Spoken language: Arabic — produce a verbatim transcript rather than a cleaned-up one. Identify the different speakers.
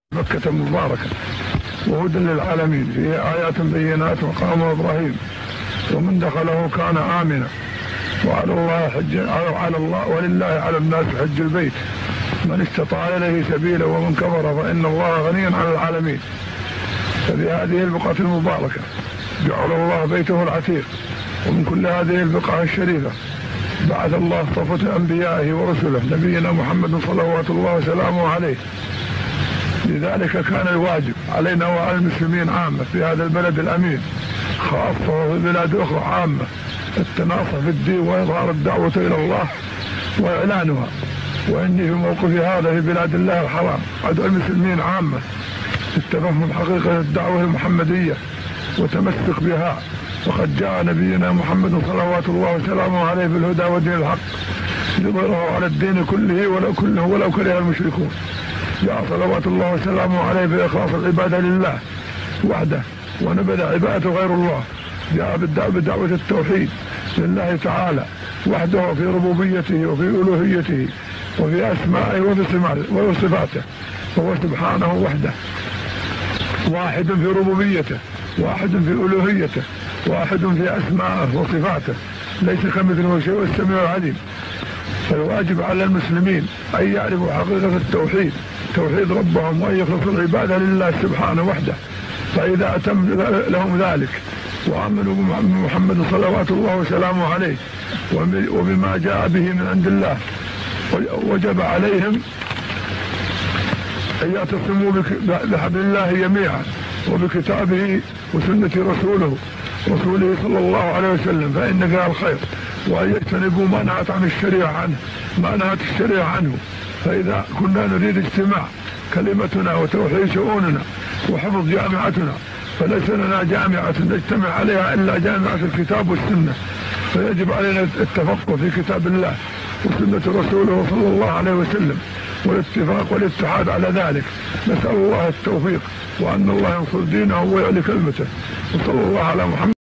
Speaker 1: مكة المباركة وهدى للعالمين، فيها آيات بينات مقام إبراهيم ومن دخله كان آمنا وعلى الله حج على الله ولله على الناس حج البيت من استطاع إليه سبيلا ومن كفر فإن الله غني عن العالمين. ففي هذه البقعة المباركة جعل الله بيته العتيق، ومن كل هذه البقعة الشريفة بعث الله صفوة أنبيائه ورسله نبينا محمد صلوات الله وسلامه عليه. لذلك كان الواجب علينا وعلى المسلمين عامة في هذا البلد الأمين خاصة وفي بلاد أخرى عامة التناصح في الدين وإظهار الدعوة إلى الله وإعلانها. وإني في موقفي هذا في بلاد الله الحرام أدعو المسلمين عامة للتفهم حقيقة الدعوة المحمدية وتمسك بها، وقد جاء نبينا محمد صلوات الله وسلامه عليه بالهدى ودين الحق ليظهره على الدين كله ولو كله ولو كره المشركون. جاء صلوات الله وسلامه عليه بإخلاص العبادة لله وحده ونبذ عبادة غير الله. جاء بدعوة التوحيد لله تعالى وحده في ربوبيته وفي ألوهيته وفي أسمائه وفي صفاته، وهو سبحانه وحده واحد في ربوبيته واحد في ألوهيته واحد في أسمائه وصفاته ليس كمثله شيء والسميع العليم. فالواجب على المسلمين أن يعرفوا حقيقة التوحيد توحيد ربهم وأن يخلصوا العبادة لله سبحانه وحده. فإذا أتم لهم ذلك وعملوا بمحمد صلوات الله وسلامه عليه وبما جاء به من عند الله وجب عليهم أن يعتصموا بحبل الله جميعا وبكتابه وسنة رسوله رسوله صلى الله عليه وسلم فإن فيها الخير، وأن يجتنبوا ما نهت عن الشريعة عنه ما نهت الشريعة عنه. فإذا كنا نريد اجتماع كلمتنا وتوحيد شؤوننا وحفظ جامعتنا فليس لنا جامعة نجتمع عليها إلا جامعة الكتاب والسنة، فيجب علينا التفقه في كتاب الله وسنة رسوله صلى الله عليه وسلم والاتفاق والاتحاد على ذلك. نسأل الله التوفيق وأن الله ينصر دينه ويعلي كلمته، وصلى الله على محمد.